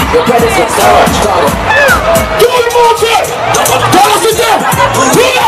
Your presence is so much, Chicago. Do it more, Jay! Go, sit down!